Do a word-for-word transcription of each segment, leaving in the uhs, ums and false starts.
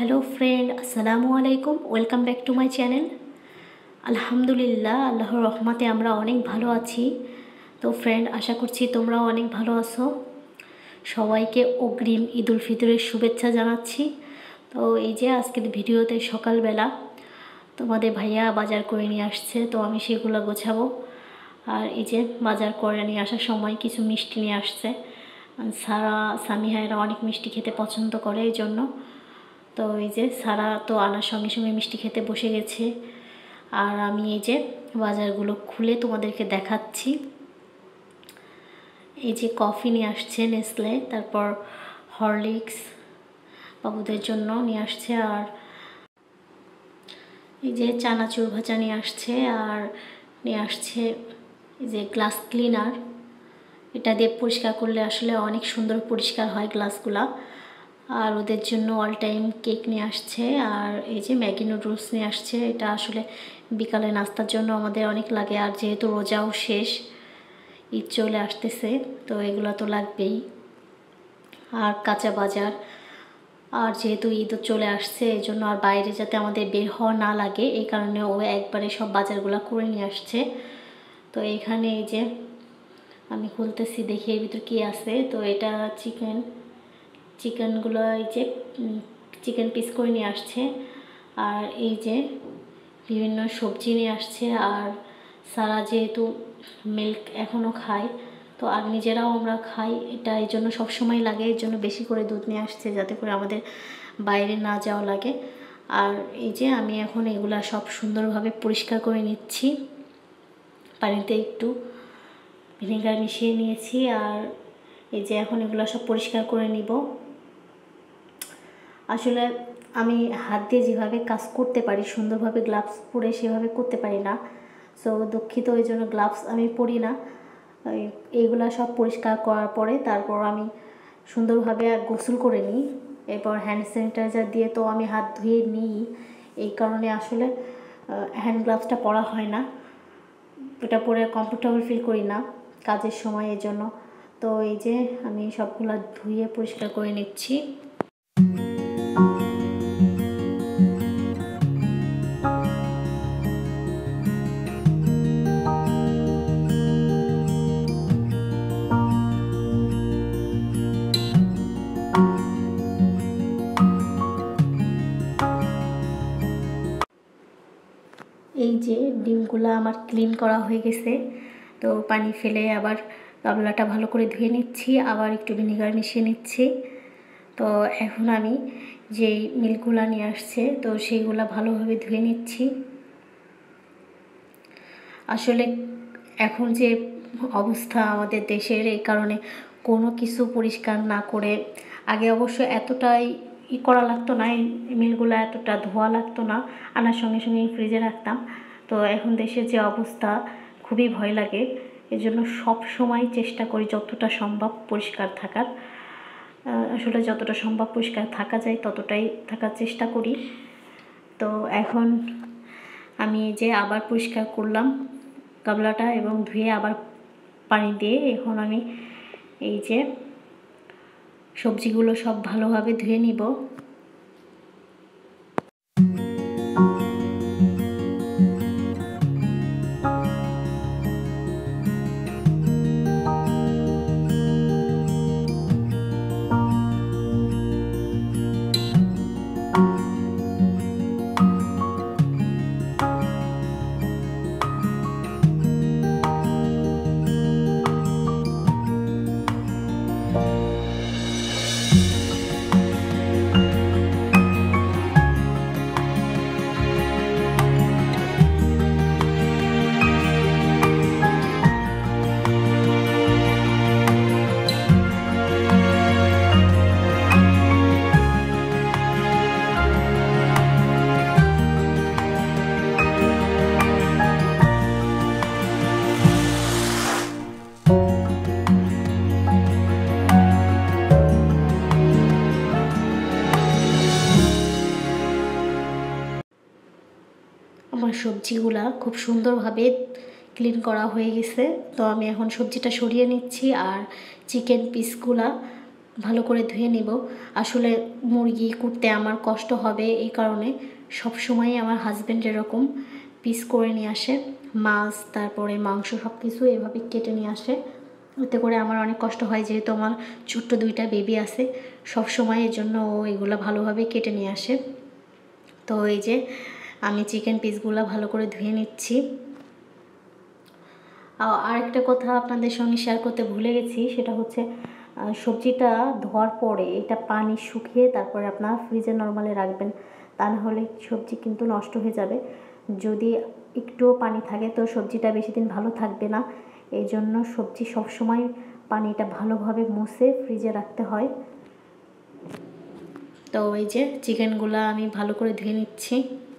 Hello friend, আসসালামু আলাইকুম। Welcome back to my channel. আলহামদুলিল্লাহ, আল্লাহর রহমতে আমরা অনেক ভালো আছি। তো ফ্রেন্ড, আশা করছি তোমরাও অনেক ভালো আছো। সবাইকে অগ্রিম ঈদ উল ফিতরের শুভেচ্ছা জানাচ্ছি। তো এই যে আজকের ভিডিওতে সকালবেলা তোমাদের ভাইয়া বাজার করে নিয়ে আসছে, তো আমি সেগুলো গোছাবো। আর এই যে বাজার করে নিয়ে আসার সময় কিছু মিষ্টি নিয়ে আসছে। সারা সামিহায়েরা অনেক মিষ্টি খেতে পছন্দ করে, এই জন্য। তো এই যে সারা তো আনার সঙ্গে সঙ্গে মিষ্টি খেতে বসে গেছে। আর আমি এই যে বাজারগুলো খুলে তোমাদেরকে দেখাচ্ছি। এই যে কফি নিয়ে আসছে নেসলে, তারপর হরলিক্স বাবুদের জন্য নিয়ে আসছে, আর এই যে চানাচুর ভাজা নিয়ে আসছে, আর নিয়ে আসছে এই যে গ্লাস ক্লিনার। এটা দিয়ে পরিষ্কার করলে আসলে অনেক সুন্দর পরিষ্কার হয় গ্লাসগুলা। আর ওদের জন্য অল টাইম কেক নিয়ে আসছে, আর এই যে ম্যাগি নুডলস নিয়ে আসছে। এটা আসলে বিকালে নাস্তার জন্য আমাদের অনেক লাগে, আর যেহেতু রোজাও শেষ, ঈদ চলে আসতেছে, তো এগুলো তো লাগবেই। আর কাঁচা বাজার, আর যেহেতু ঈদও চলে আসছে, এই জন্য আর বাইরে যাতে আমাদের বের হওয়া না লাগে, এই কারণে ও একবারে সব বাজারগুলো করে নিয়ে আসছে। তো এখানে এই যে আমি খুলতেছি, দেখি এর ভিতর কী আছে। তো এটা চিকেন চিকেনগুলো এই যে চিকেন পিস করে নিয়ে আসছে, আর এই যে বিভিন্ন সবজি নিয়ে আসছে। আর সারা যেহেতু মিল্ক এখনও খায়, তো আর নিজেরাও আমরা খাই, এটা এই জন্য সবসময় লাগে, এই জন্য বেশি করে দুধ নিয়ে আসছে, যাতে করে আমাদের বাইরে না যাওয়া লাগে। আর এই যে আমি এখন এগুলা সব সুন্দরভাবে পরিষ্কার করে নিচ্ছি। পানিতে একটু ভিনেগার মিশিয়ে নিয়েছি, আর এই যে এখন এগুলো সব পরিষ্কার করে নিব। আসলে আমি হাত দিয়ে যেভাবে কাজ করতে পারি সুন্দরভাবে গ্লাভস পরে সেভাবে করতে পারি না, সো দুঃখিত। ওই জন্য গ্লাভস আমি পরি না। এইগুলা সব পরিষ্কার করার পরে তারপর আমি সুন্দরভাবে গোসল করে নিই। এরপর হ্যান্ড স্যানিটাইজার দিয়ে তো আমি হাত ধুয়ে নিই, এই কারণে আসলে হ্যান্ড গ্লাভসটা পরা হয় না। এটা পরে কমফোর্টেবল ফিল করি না কাজের সময়, এই জন্য। তো এই যে আমি সবগুলো ধুয়ে পরিষ্কার করে নিচ্ছি। এই যে ডিমগুলো আমার ক্লিন করা হয়ে গেছে, তো পানি ফেলে আবার গামলাটা ভালো করে ধুয়ে নিচ্ছি, আবার একটু ভিনেগার মিশিয়ে নিচ্ছি। তো এখন আমি যেই মিল্কগুলো নিয়ে আসছে, তো সেইগুলো ভালোভাবে ধুয়ে নিচ্ছি। আসলে এখন যে অবস্থা আমাদের দেশের, এই কারণে কোনো কিছু পরিষ্কার না করে, আগে অবশ্য এতটাই ই করা লাগতো না, এই মিলগুলো এতটা ধোয়া লাগতো না, আনার সঙ্গে সঙ্গে ফ্রিজে রাখতাম। তো এখন দেশের যে অবস্থা, খুবই ভয় লাগে। এজন্য সব সময় চেষ্টা করি যতটা সম্ভব পরিষ্কার থাকার। আসলে যতটা সম্ভব পরিষ্কার থাকা যায় ততটাই থাকার চেষ্টা করি। তো এখন আমি যে আবার পরিষ্কার করলাম গামলাটা, এবং ধুয়ে আবার পানি দিয়ে এখন আমি এই যে সবজিগুলো সব ভালোভাবে ধুয়ে নিব। আমার সবজিগুলা খুব সুন্দরভাবে ক্লিন করা হয়ে গেছে, তো আমি এখন সবজিটা সরিয়ে নিচ্ছি। আর চিকেন পিসগুলা ভালো করে ধুয়ে নেব। আসলে মুরগি কুটতে আমার কষ্ট হবে, এই কারণে সব সময় আমার হাজব্যান্ড এরকম পিস করে নিয়ে আসে, মাছ তারপরে মাংস সব কিছু এভাবে কেটে নিয়ে আসে। এতে করে আমার অনেক কষ্ট হয়, যেহেতু আমার ছোট্ট দুইটা বেবি আছে সব সময়, এর জন্য ও এগুলো ভালোভাবে কেটে নিয়ে আসে। তো এই যে আমি চিকেন পিসগুলো ভালো করে ধুয়ে নিচ্ছি। আরেকটা কথা আপনাদের সঙ্গে শেয়ার করতে ভুলে গেছি, সেটা হচ্ছে সবজিটা ধোয়ার পরে এটা পানি শুকিয়ে তারপরে আপনার ফ্রিজে নরমালে রাখবেন, তা না হলে সবজি কিন্তু নষ্ট হয়ে যাবে। যদি একটুও পানি থাকে তো সবজিটা বেশি দিন ভালো থাকবে না, এই জন্য সবজি সবসময় পানিটা ভালোভাবে মুছে ফ্রিজে রাখতে হয়। তো এই যে চিকেনগুলো আমি ভালো করে ধুয়ে নিচ্ছি।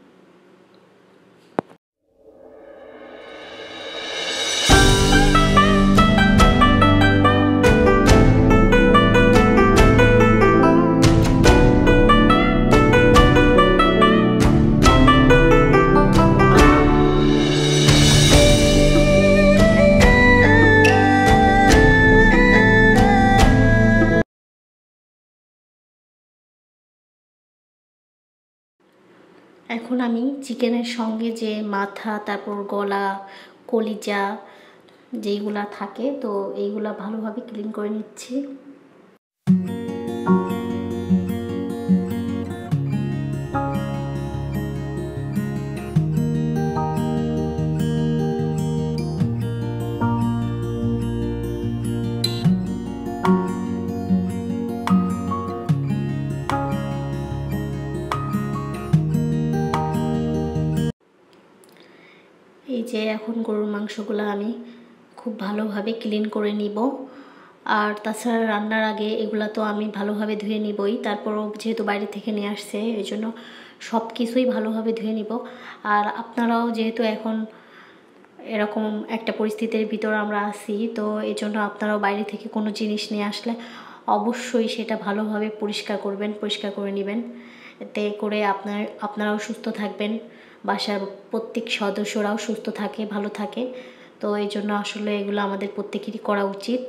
এখন আমি চিকেনের সঙ্গে যে মাথা, তারপর গলা, কলিজা যেইগুলা থাকে তো এইগুলা ভালোভাবে ক্লিন করে নিচ্ছি। এই যে এখন গরুর মাংসগুলো আমি খুব ভালোভাবে ক্লিন করে নিব। আর তাছাড়া রান্নার আগে এগুলো তো আমি ভালোভাবে ধুয়ে নিবই, তারপরও যেহেতু বাইরে থেকে নিয়ে আসছে এই জন্য সব কিছুই ভালোভাবে ধুয়ে নিব। আর আপনারাও যেহেতু এখন এরকম একটা পরিস্থিতির ভিতর আমরা আছি, তো এই জন্য আপনারাও বাইরে থেকে কোনো জিনিস নিয়ে আসলে অবশ্যই সেটা ভালোভাবে পরিষ্কার করবেন, পরিষ্কার করে নেবেন। এতে করে আপনার আপনারাও সুস্থ থাকবেন, বাসার প্রত্যেক সদস্যরাও সুস্থ থাকে, ভালো থাকে। তো এই জন্য আসলে এগুলো আমাদের প্রত্যেকেরই করা উচিত।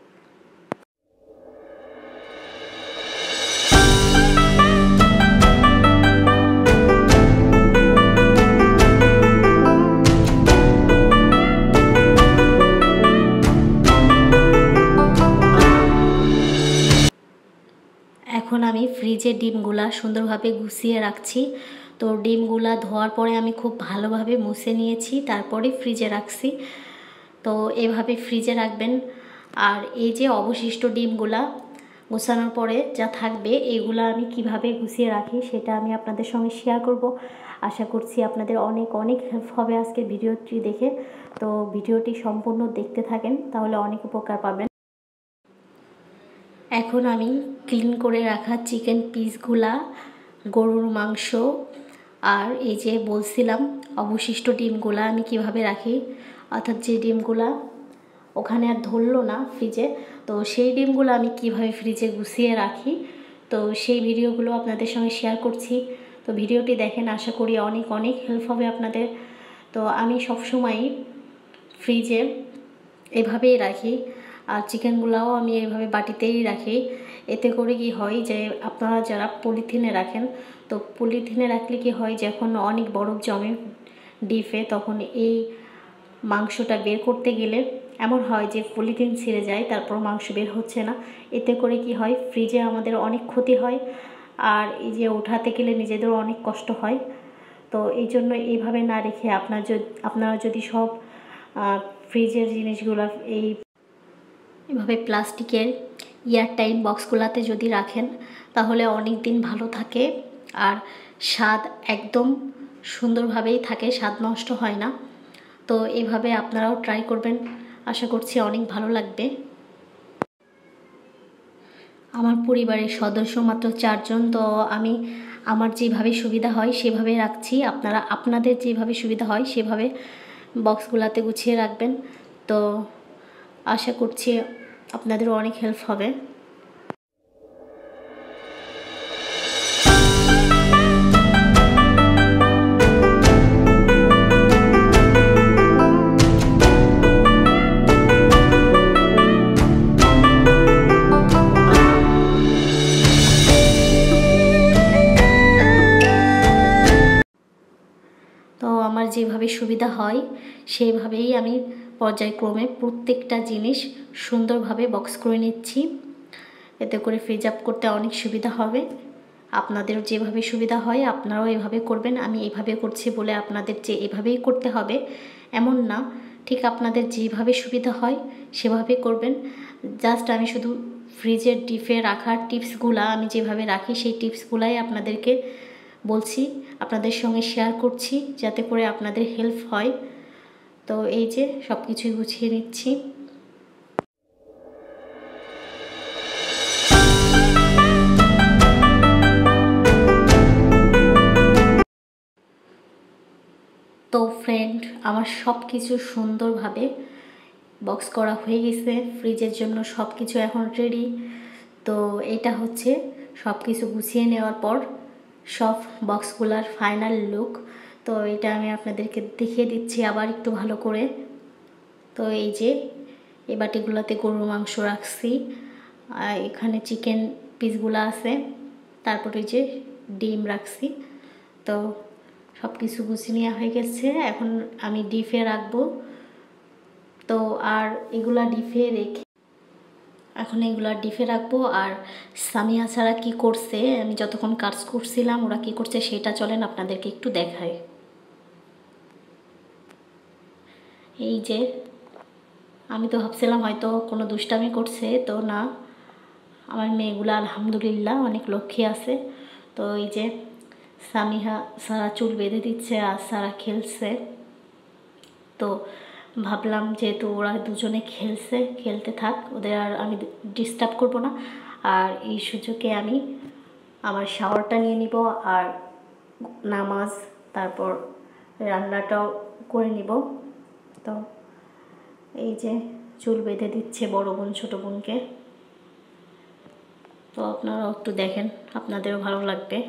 এখন আমি ফ্রিজে ডিমগুলা সুন্দরভাবে গুছিয়ে রাখছি। তো ডিমগুলা ধোয়ার পরে আমি খুব ভালোভাবে মুছে নিয়েছি, তারপরে ফ্রিজে রাখছি। তো এভাবে ফ্রিজে রাখবেন। আর এই যে অবশিষ্ট ডিমগুলা গোছানোর পরে যা থাকবে এইগুলো আমি কিভাবে গুছিয়ে রাখি সেটা আমি আপনাদের সঙ্গে শেয়ার করব। আশা করছি আপনাদের অনেক অনেক হেল্প হবে আজকে ভিডিওটি দেখে। তো ভিডিওটি সম্পূর্ণ দেখতে থাকেন, তাহলে অনেক উপকার পাবেন। এখন আমি ক্লিন করে রাখা চিকেন পিসগুলা, গরুর মাংস আর এই যে বলছিলাম অবশিষ্ট ডিমগুলা আমি কিভাবে রাখি, অর্থাৎ যে ডিমগুলা ওখানে আর ধরলো না ফ্রিজে, তো সেই ডিমগুলো আমি কিভাবে ফ্রিজে গুছিয়ে রাখি তো সেই ভিডিওগুলো আপনাদের সঙ্গে শেয়ার করছি। তো ভিডিওটি দেখেন, আশা করি অনেক অনেক হেল্প হবে আপনাদের। তো আমি সবসময় ফ্রিজে এভাবেই রাখি, আর চিকেনগুলোও আমি এইভাবে বাটিতেই রাখি। এতে করে কি হয় যে আপনারা যারা পলিথিনে রাখেন, তো পলিথিনে রাখলে কি হয় যখন অনেক বরফ জমে ডিপে, তখন এই মাংসটা বের করতে গেলে এমন হয় যে পলিথিন ছিঁড়ে যায়, তারপর মাংস বের হচ্ছে না। এতে করে কি হয় ফ্রিজে আমাদের অনেক ক্ষতি হয়, আর এই যে ওঠাতে গেলে নিজেদেরও অনেক কষ্ট হয়। তো এই জন্য এইভাবে না রেখে আপনার যদি আপনারা যদি সব ফ্রিজের জিনিসগুলো এই এভাবে প্লাস্টিকের এয়ারটাইট বক্সগুলোতে যদি রাখেন তাহলে অনেক দিন ভালো থাকে, আর স্বাদ একদম সুন্দরভাবেই থাকে, স্বাদ নষ্ট হয় না। তো এভাবে আপনারাও ট্রাই করবেন, আশা করছি অনেক ভালো লাগবে। আমার পরিবারের সদস্য মাত্র চারজন, তো আমি আমার যেভাবে সুবিধা হয় সেভাবে রাখছি। আপনারা আপনাদের যেভাবে সুবিধা হয় সেভাবে বক্সগুলোতে গুছিয়ে রাখবেন। তো আশা করছি আপনাদেরও অনেক হেল্প হবে। যেভাবে সুবিধা হয় সেইভাবেই আমি পর্যায়ক্রমে প্রত্যেকটা জিনিস সুন্দরভাবে বক্স করে নিচ্ছি। এতে করে ফ্রিজ আপ করতে অনেক সুবিধা হবে। আপনাদেরও যেভাবে সুবিধা হয় আপনারাও এভাবে করবেন। আমি এভাবে করছি বলে আপনাদের যে এভাবেই করতে হবে এমন না, ঠিক আপনাদের যেভাবে সুবিধা হয় সেভাবে করবেন। জাস্ট আমি শুধু ফ্রিজের ডিপে রাখার টিপসগুলো আমি যেভাবে রাখি সেই টিপসগুলাই আপনাদেরকে বলছি, আপনাদের সঙ্গে শেয়ার করছি যাতে করে আপনাদের হেল্প হয়। তো এই যে সব কিছুই গুছিয়ে নিচ্ছি। তো ফ্রেন্ড, আমার সব কিছু সুন্দরভাবে বক্স করা হয়ে গেছে। ফ্রিজের জন্য সব কিছু এখন রেডি। তো এটা হচ্ছে সব কিছু গুছিয়ে নেওয়ার পর সব বক্সগুলার ফাইনাল লুক। তো এটা আমি আপনাদেরকে দেখিয়ে দিচ্ছি আবার একটু ভালো করে। তো এই যে এই বাটিগুলোতে গরুর মাংস রাখছি, আর এখানে চিকেন পিসগুলো আছে, তারপরে যে ডিম রাখছি। তো সব কিছু গুছিয়ে নেওয়া হয়ে গেছে। এখন আমি ডিপে রাখবো। তো আর এগুলা ডিপে রেখে এখন এগুলা ডিপে রাখবো। আর সামিয়া ছাড়া কি করছে, আমি যতক্ষণ কাজ করছিলাম ওরা কি করছে সেটা চলেন আপনাদেরকে একটু দেখাই। এই যে আমি তো ভাবছিলাম হয়তো কোনো দুষ্টামি করছে, তো না, আমার মেয়েগুলো আলহামদুলিল্লাহ অনেক লক্ষ্মী আছে। তো এই যে সামিহা সারা চুল বেঁধে দিচ্ছে আর সারা খেলছে। তো ভাবলাম যেহেতু ওরা দুজনে খেলছে, খেলতে থাক, ওদের আর আমি ডিস্টার্ব করব না। আর এই সুযোগে আমি আমার শাওয়ারটা নিয়ে নিব আর নামাজ তারপর রান্নাটাও করে নিব। তো এই যে চুল বেঁধে দিচ্ছে বড় বোন ছোট বোনকে। তো আপনারাও একটু দেখেন, আপনাদেরও ভালো লাগবে।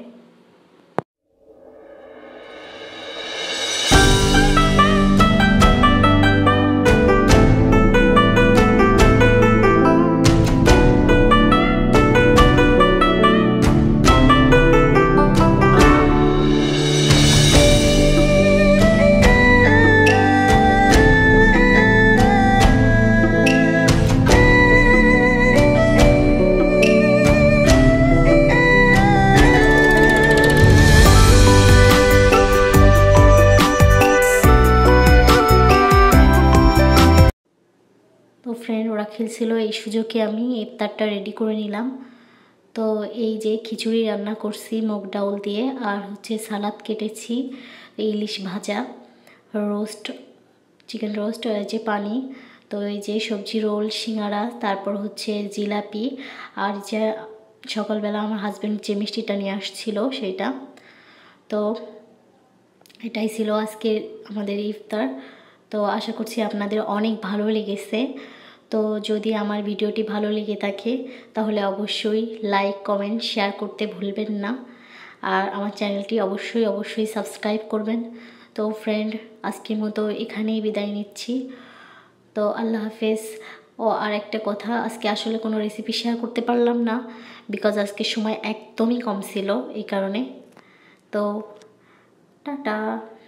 তো ফ্রেন্ড, ওরা খেলছিল, এই সুযোগে আমি ইফতারটা রেডি করে নিলাম। তো এই যে খিচুড়ি রান্না করছি মুগ ডাউল দিয়ে, আর হচ্ছে সালাদ কেটেছি, ইলিশ ভাজা, রোস্ট, চিকেন রোস্ট, যে পানি, তো এই যে সবজি রোল, সিঙ্গারা, তারপর হচ্ছে জিলাপি, আর যে সকালবেলা আমার হাজব্যান্ড যে মিষ্টিটা নিয়ে আসছিল সেটা। তো এটাই ছিল আজকে আমাদের ইফতার। তো আশা করছি আপনাদের অনেক ভালো লেগেছে। তো যদি আমার ভিডিওটি ভালো লেগে থাকে তাহলে অবশ্যই লাইক কমেন্ট শেয়ার করতে ভুলবেন না। আর আমার চ্যানেলটি অবশ্যই অবশ্যই সাবস্ক্রাইব করবেন। তো ফ্রেন্ড, আজকের মতো এখানেই বিদায় নিচ্ছি। তো আল্লাহ হাফেজ। ও আর একটা কথা, আজকে আসলে কোনো রেসিপি শেয়ার করতে পারলাম না, বিকজ আজকে সময় একদমই কম ছিল এই কারণে। তো টাটা।